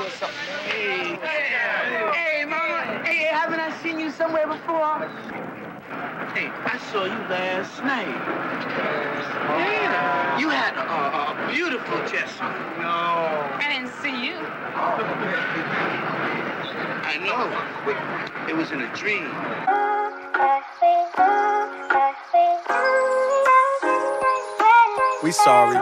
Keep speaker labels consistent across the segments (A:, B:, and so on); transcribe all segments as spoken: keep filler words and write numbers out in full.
A: something. Hey, hey, mama. Hey, haven't I seen you somewhere before? Hey, I saw you last night. Yeah. You had a, a, a beautiful chest. No.
B: I didn't see you.
A: I know. It was in a dream.
C: We sorry.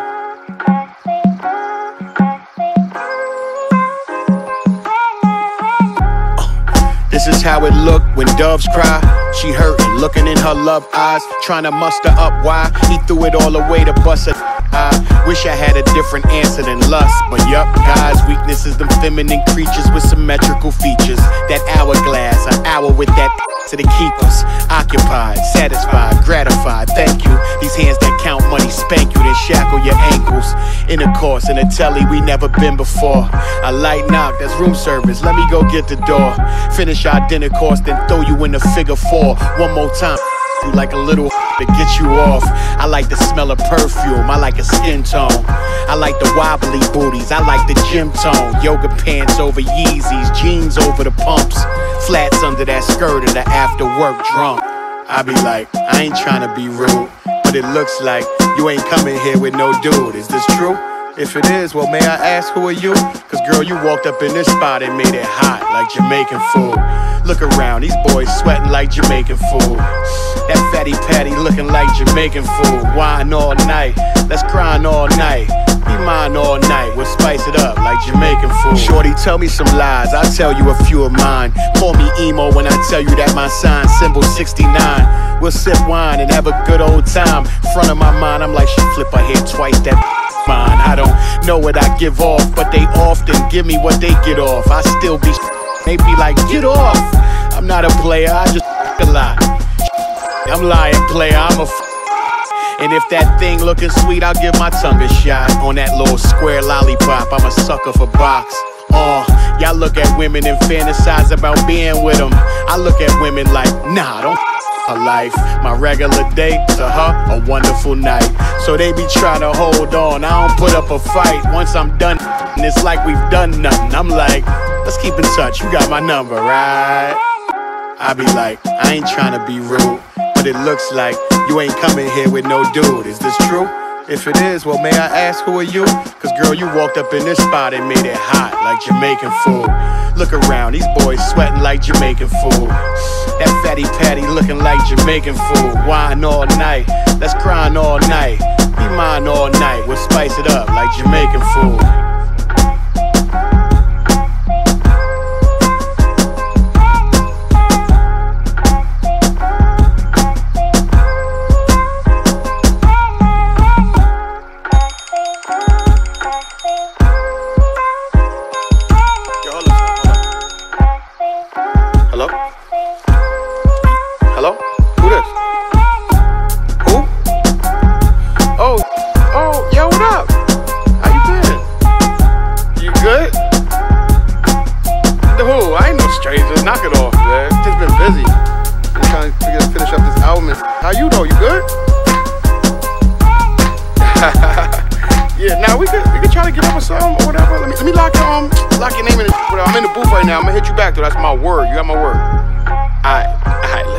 C: This is how it looked when doves cry. She hurtin', looking in her love eyes, trying to muster up why he threw it all away to bust a I wish I had a different answer than lust, but yup, God's weakness is them feminine creatures with symmetrical features. That hourglass, an hour with that to the keepers. Occupied, satisfied, gratified, thank you. These hands that count money spank you, then shackle your ankles. Intercourse in a telly we never been before. A light knock, that's room service, let me go get the door. Finish our dinner course, then throw you in the figure four. One more time, you like a little to get you off. I like the smell of perfume, I like a skin tone. I like the wobbly booties, I like the gym tone. Yoga pants over Yeezys, jeans over the pumps. Flats under that skirt of the after work drunk. I be like, I ain't trying to be rude, but it looks like you ain't coming here with no dude. Is this true? If it is, well, may I ask, who are you? Cause girl, you walked up in this spot and made it hot like Jamaican food. Look around, these boys sweating like Jamaican food. That fatty patty looking like Jamaican food. Wine all night, let's grind all night. Be mine all night, we'll spice it up like Jamaican food. Shorty, tell me some lies, I'll tell you a few of mine. Call me emo when I tell you that my sign symbol sixty-nine. We'll sip wine and have a good old time. Front of my mind, I'm like, she flip her hair twice, that mine. I don't know what I give off, but they often give me what they get off. I still be, they be like, get off. I'm not a player, I just a lot. I'm lying player, I'm a f. And if that thing looking sweet, I'll give my tongue a shot. On that little square lollipop, I'm a sucker for box. Uh, y'all look at women and fantasize about being with them. I look at women like, nah, don't her life. My regular day to her, a wonderful night. So they be trying to hold on, I don't put up a fight. Once I'm done, and it's like we've done nothing. I'm like, let's keep in touch, you got my number, right? I be like, I ain't trying to be rude, but it looks like you ain't coming here with no dude. Is this true? If it is, well, may I ask, who are you? Cause girl, you walked up in this spot and made it hot like Jamaican food. Look around, these boys sweating like Jamaican food. That fatty patty looking like Jamaican food. Wine all night, let's grind all night. Be mine all night, we'll spice it up like Jamaican food. Knock it off, man. Just been busy. Just trying to finish up this album. How you though? You good? Yeah. Now we could we could try to get up or something or whatever. Let me let me lock your um lock your name in. The, I'm in the booth right now. I'm gonna hit you back though. That's my word. You got my word. All right. All right.